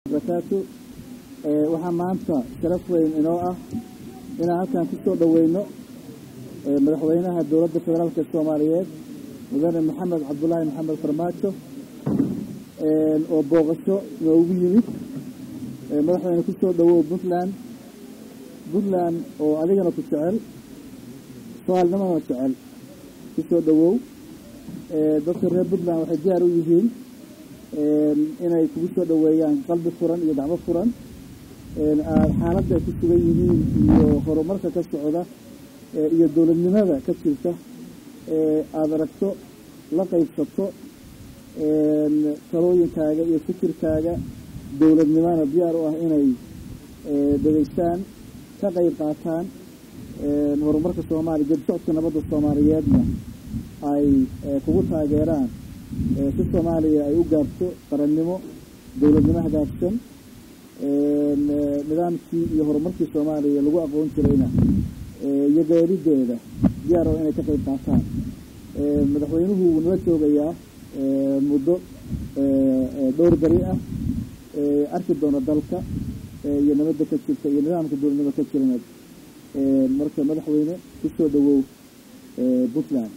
barakaatu waxaa maanta sharaf weyn inoo ah inaan halkan ku soo dhaweyno madaxweynaha dowladda federaalka Soomaaliyeed mudane Maxamed Cabdullaahi Maxamed Farmaajo oo booqasho noogu yimid madaxweyne ku soo dhawow Puntland oo adigana ku jecel Soomaalnimada jecel ku soo dhawow dadka reer Puntland waxay diyaar u yihiin inay kugu soo dhaweeyaan qalbi furan iyo dacwo furan xaaladda ay ku sugan yihiin iyo horumarka ka socda iyo dowladnimada ka jirta aad aragto la qaybsato talooyinkaaga iyo fikirkaaga dowladnimada diyaar u ah inay dhageystaan ka qayb qaataan horumarka Soomaaliya jabsocodka nabadda Soomaaliyeedna ay kugu taageeraan si Soomaaliya ay u gaarto qarannimo dowladnimo hagaagsan nidaamkii iyo horumarkii Soomaaliya lagu aqoon jirayna iyo gaarideeda diyaar oo inay ka qayb qaataan madaxweynuhu wuu nala joogayaa muddo dhowr bari ah arki doona dalka iyo nabadda ka jirta iyo nidaamka dowladnimo ka jirana marka madaxweyne ku soo dhawow Puntland.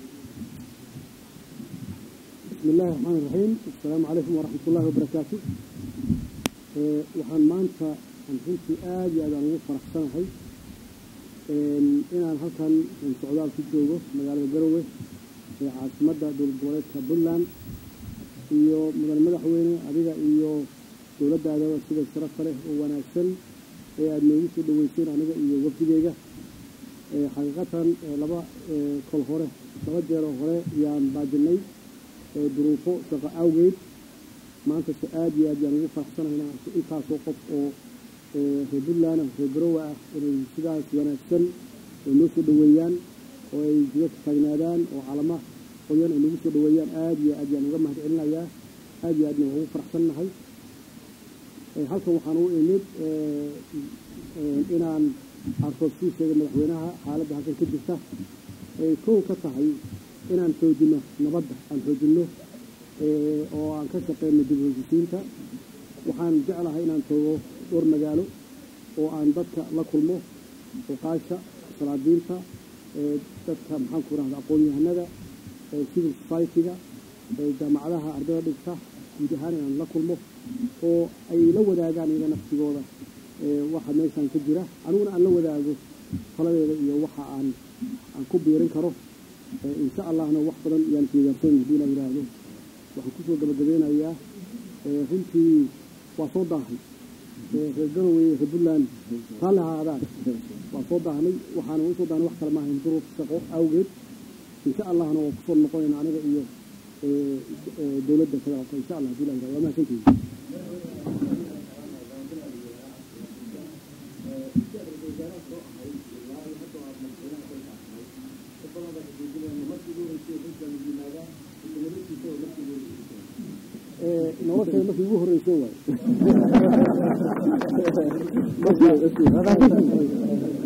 بسم الله الرحمن الرحيم السلام عليكم ورحمة الله وبركاته waxaan maanta runtii aad iyo aad aan ugu faraxsanahay inaan halkan socdaal ku joogo magaalada Garowe ee caasimadda dowlad goboleedka Puntland iyo madaxweyne adiga iyo dowladdaada sida sharaf leh oo wanaagsan ee aad noogu soo dhaweyseen aniga iyo wafdigeyga xaqiiqatan laba jeer hore yaan baajinay duruufo shaqo awgeed maanta aad iyo aad ugu faraxsanahay intaasoo qof oo reer Puntland reer Garowe ah inay sidaas wanaagsan noo soo dhaweeyaan oo ay jidka taagnaadaan oo calama qoyan ay nagu soo dhaweeyaan aad iyo aad uga mahadcelinayaa aad iyo aad ugu faraxsanahay halkan waxaan u imid inaan arko sheega madaxweynaha xaaladda halkan ka jirta kow ka tahay inaan xoojino nabadda aan xoojino oo aan ka shaqeyno dib u heshiisiinta waxaan jeclahay inaan tago dhowr magaalo oo aan dadka la kulmo oqaasha salaadiinta dadka maxaan ku rahdaa aqoon-yahanada civil society-ga jaamacadaha ardayda dhigta guud ahaan inaan la kulmo oo ay la wadaagaan iyaga naftigooda waxa meeshaan ka jira aniguna aan la wadaago taladeeda iyo waxa aan ku biirin karo إن شاء الله أنا واحد يعني في يرتين دون إراده وحكومة الجبهة هنتي وصودا في الجروي في بلان طالع هذا وصودا هني وحنا وصودا واحد ما هم ظروف سقوط أو جد إن شاء الله أنا وصل نقول عن هذا إيه دولة الدولة إن شاء الله دولة وما كنتي نوصل ما في وهر يسوي